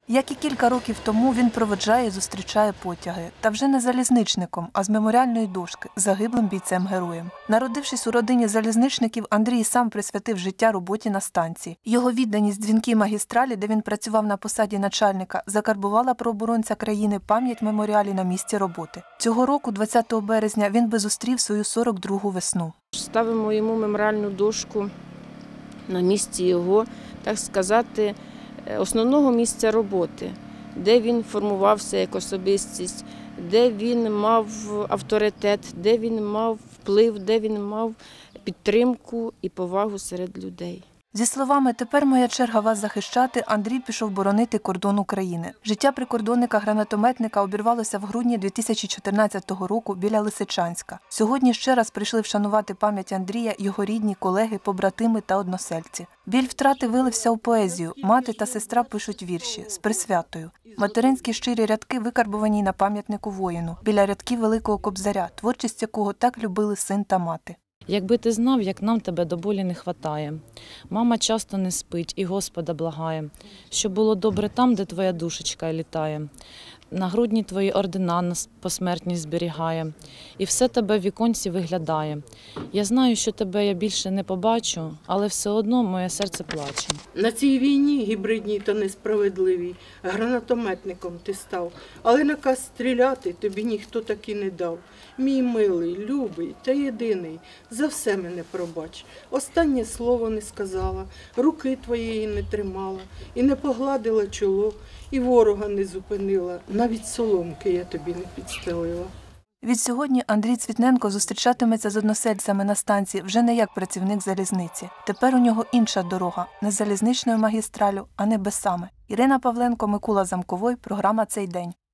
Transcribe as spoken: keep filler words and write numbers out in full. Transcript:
Як і кілька років тому, він проведжає і зустрічає потяги. Та вже не залізничником, а з меморіальної дошки, загиблим бійцем-героєм. Народившись у родині залізничників, Андрій сам присвятив життя роботі на станції. Його відданість дзвінкій магістралі, де він працював на посаді начальника, закарбувала про оборонця країни пам'ять меморіалі на місці роботи. Цього року, двадцятого березня, він би зустрів свою сорок другу весну. Ставимо йому меморіальну дошку на місці його, так сказати, основного місця роботи, де він формувався як особистість, де він мав авторитет, де він мав вплив, де він мав підтримку і повагу серед людей. Зі словами «Тепер моя черга вас захищати» Андрій пішов боронити кордон України. Життя прикордонника-гранатометника обірвалося в грудні дві тисячі чотирнадцятого року біля Лисичанська. Сьогодні ще раз прийшли вшанувати пам'ять Андрія його рідні, колеги, побратими та односельці. Біль втрати вилився у поезію. Мати та сестра пишуть вірші з присвятою. Материнські щирі рядки викарбувані на пам'ятнику воїну, біля рядків Великого Кобзаря, творчість якого так любили син та мати. Якби ти знав, як нам тебе до болі не хватає. Мама часто не спить і Господа благає, щоб було добре там, де твоя душечка літає. На грудні твої ордена нас посмертність зберігає, і все тебе в віконці виглядає. Я знаю, що тебе я більше не побачу, але все одно моє серце плаче. На цій війні, гібридній та несправедливій, гранатометником ти став, але наказ стріляти тобі ніхто таки не дав. Мій милий, любий та єдиний, за все мене пробач. Останнє слово не сказала, руки твоєї не тримала, і не погладила чоло, і ворога не зупинила, навіть соломки я тобі не підстелила. Відсьогодні Андрій Цвітненко зустрічатиметься з односельцями на станції вже не як працівник залізниці. Тепер у нього інша дорога – не залізничною магістралю, а небесами. Ірина Павленко, Микола Замковой, програма «Цей день».